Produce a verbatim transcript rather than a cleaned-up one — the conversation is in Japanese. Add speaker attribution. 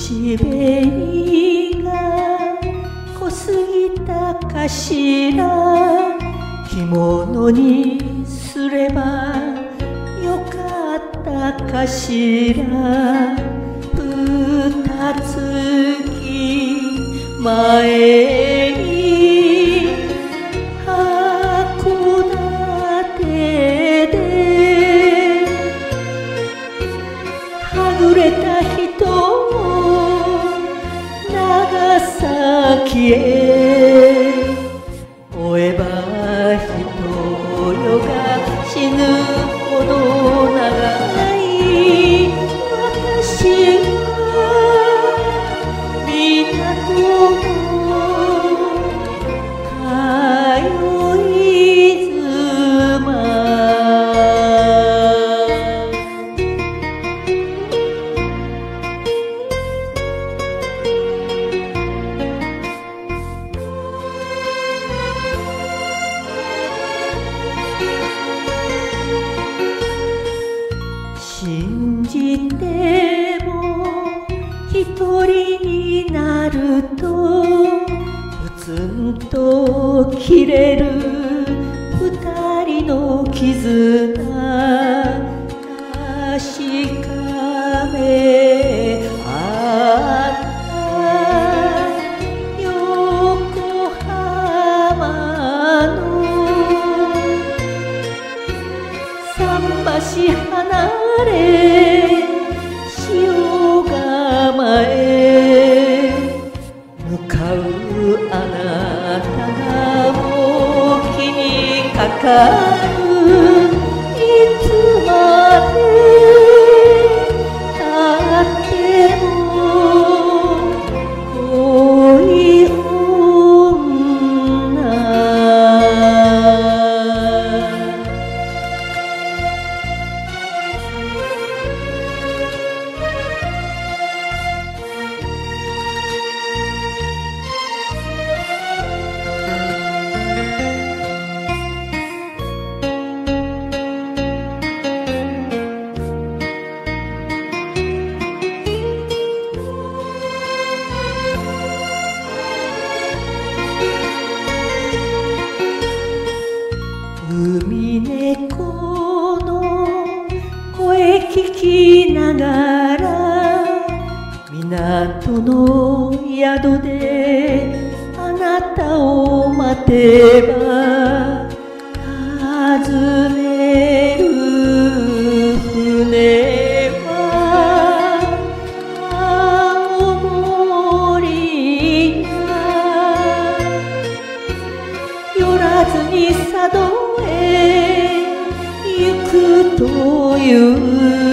Speaker 1: 口紅が濃すぎたかしら、着物にすればよかったかしら。二月前に函館ではぐれた人を長崎へ追えば人よが死ぬほど長い。私は港の通い妻。信じても一人になるとプツンと切れる二人の絆。確かめあった横浜の桟橋離れ塩釜へ向かうあなたがもう気にかかる。いつまでたっても恋女。海猫の声聞きながら港の宿であなたを待てば訪ねる船は青森が寄らずに佐渡へ行くという